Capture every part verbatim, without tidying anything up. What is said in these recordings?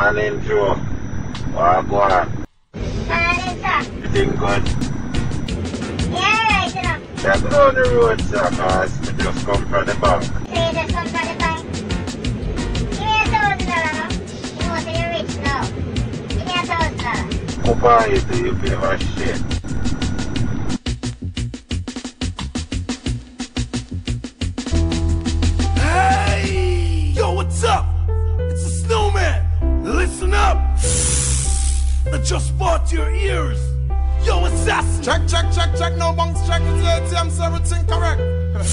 Morning, Joe. What go on? Morning, sir. Everything good? Yeah, right, you know. Yeah, go on the road, sir, because we just come from the bank. So you just come from the bank? Give me a thousand dollars, no? You know, so you're rich now. Give me a thousand dollars. Who buy you till you pay for shit? Hey! Yo, what's up? It's the Snowman. Listen up. I just bought your ears. Yo, assassin. Check, check, check, check. No bunks, check. It's A T M, so everything correct.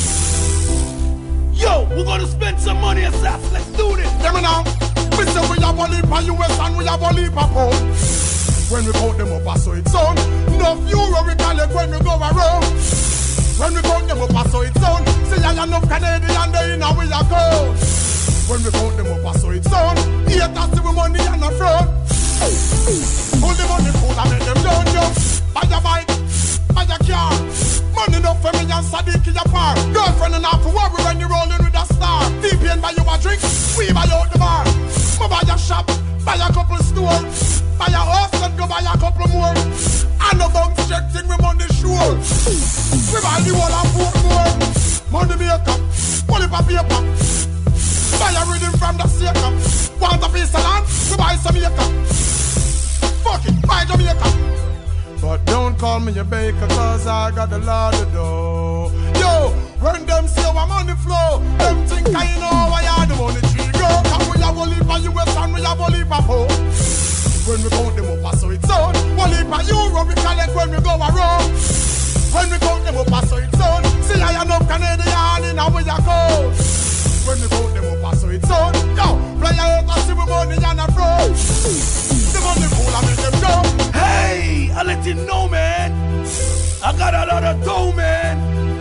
Yo, we're gonna spend some money, assassin. Let's do this. Hear me now. We say we have a leap of U S and we have a leap of pound. When we count them up, I saw it sound. Enough euro we collect when we go around. When we count them up, I saw it sound. See, I enough Canadian, they in we are gold. When we count them up, I saw it sound. Eight us see we money and a front. Pull the money full and make them down, yo. Buy a bike, buy a car. Money enough for me and Sadiq in your par. Girlfriend enough to worry when you're rolling with a star. V P N buy you a drink, we buy out the bar. Go buy a shop, buy a couple store. Buy a house and go buy a couple more. And no bounce check thing with money sure. We buy the whole of four more. Money maker, money for paper. Buy a rhythm from the shaker. Want a piece of land, we buy some acre. Fuck it, buy Jamaica. But don't call me a baker, cause I got the lot to do. Yo, when them see our money flow, them think I know why I the money tree go. Cause we have a leap of U S and we have a leap of home. When we count them up, I saw it's on. One leap of euro we collect when we go around. When we count them up, I saw it's on. See I enough Canadian in our way I go. When we count them up, I saw it's on. Yo, fly out and see we money and a flow. The money full and make them go. Hey, I let you know, man. I got a lot of dough, man.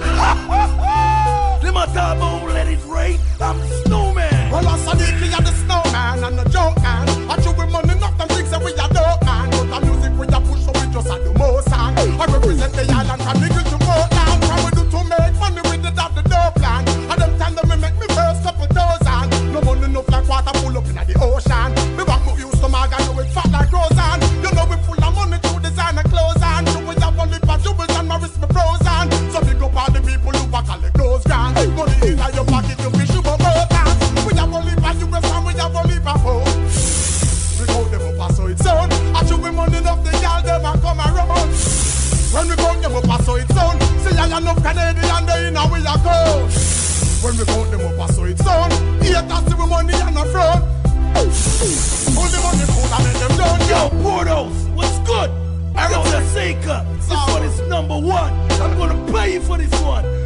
Them a talk about let it rain. I'm the Snowman. Well, I'm Sadiq, I'm the Snowman and the joke man. I chew with money, knock them things that we are dope, man. But the music we a push, so we just a do more song. I represent the island from Nigel to Portland. From we do to make money with the dot the dope plan. And them time them me make me first couple thousand. No money enough like water pull up in the ocean. Me back me used to mag and know it fat like Roseanne. You know we full of money to design and clothes and so we have only for jewels and my wrist me frozen. So big up all the people who back collect those grand. Money in your pocket you fish you for both hands. We have only for U S and we have only for home. We count them up so it's on. I chew we money enough the girl them and come around. When we count them up so it's on. See I enough Canadian they in and we are gold. When we count them up so it's on. Eight us see we money and a front. Pull the money full and make them down. Yo, Portos, what's good? Yo, the Seika. This one is number one. I'm gonna pay you for this one.